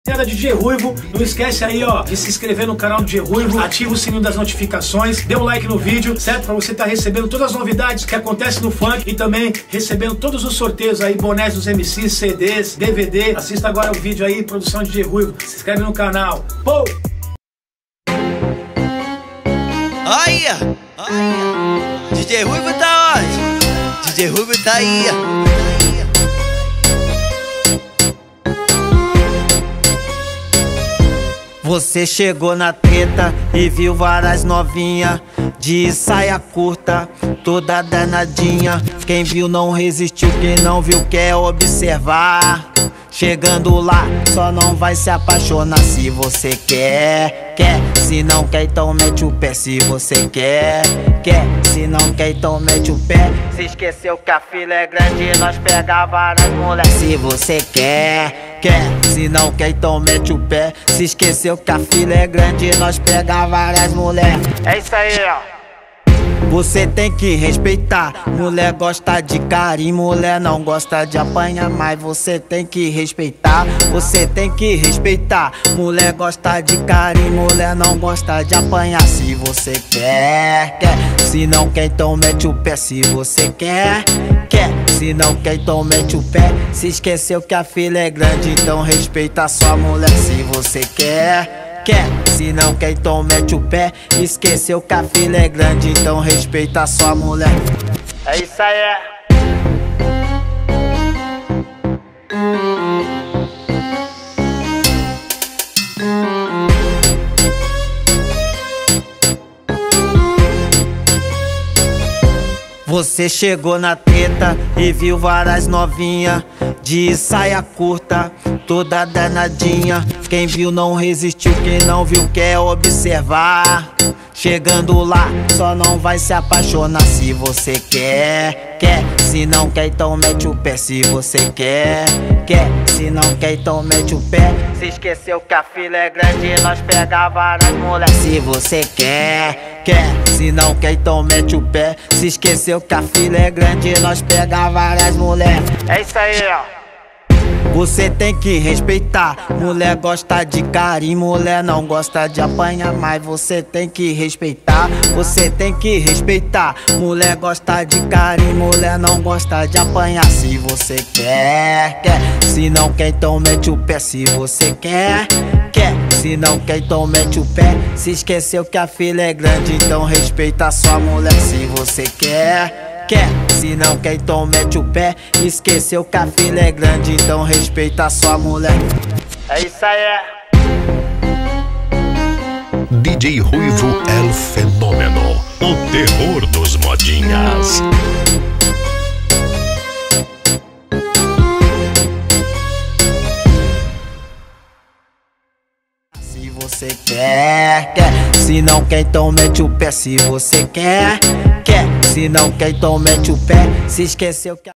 DJ Ruivo, não esquece aí, ó, de se inscrever no canal do DJ Ruivo, ativa o sininho das notificações, dê um like no vídeo, certo? Pra você estar recebendo todas as novidades que acontecem no funk e também recebendo todos os sorteios aí, bonés dos MCs, CDs, DVD. Assista agora o vídeo aí, produção de DJ Ruivo, se inscreve no canal. Pô! Olha! DJ Ruivo tá onde? DJ Ruivo tá aí. Você chegou na treta e viu várias novinha de saia curta, toda danadinha. Quem viu não resistiu, quem não viu quer observar. Chegando lá, só não vai se apaixonar se você quer. Se não quer, então mete o pé. Se você quer. Se não quer, então mete o pé. Se esqueceu que a fila é grande, nós pega várias mulher. Se você quer. Se não quer, então mete o pé. Se esqueceu que a fila é grande, nós pega várias mulher. É isso aí, ó. Você tem que respeitar. Mulher gosta de carinho, mulher não gosta de apanhar, mas você tem que respeitar. Você tem que respeitar. Mulher gosta de carinho, mulher não gosta de apanhar. Se você quer. Se não quer, então mete o pé. Se você quer. Se não quer, então mete o pé. Se esqueceu que a fila é grande, então respeita a sua mulher. Se você quer. Se não quer, então mete o pé. Esqueceu que a fila é grande, então respeita a sua mulher. É isso aí. Você chegou na treta e viu várias novinha de saia curta, toda danadinha. Quem viu não resistiu, quem não viu quer observar. Chegando lá, só não vai se apaixonar se você quer. Se não quer, então mete o pé. Se você quer. Se não quer, então mete o pé. Se esqueceu que a fila é grande, nós pega várias mulher. Se você quer. Se não quer, então mete o pé. Se esqueceu que a fila é grande, nós pega várias mulher. É isso aí, ó. Você tem que respeitar. Mulher gosta de carinho, mulher não gosta de apanhar, mas você tem que respeitar. Você tem que respeitar. Mulher gosta de carinho, mulher não gosta de apanhar. Se você quer. Se não quer, então mete o pé. Se você quer. Se não quer, então mete o pé. Se esqueceu que a fila é grande, então respeita a sua mulher. Se você quer. Se não quer, então mete o pé. Esqueceu que a fila é grande, então respeita a sua mulher. É isso aí. DJ Ruivo é o fenômeno, o terror dos modinhas. Se você quer. Se não quer, então mete o pé. Se você quer. Se não quer, então mete o pé. Se esqueceu que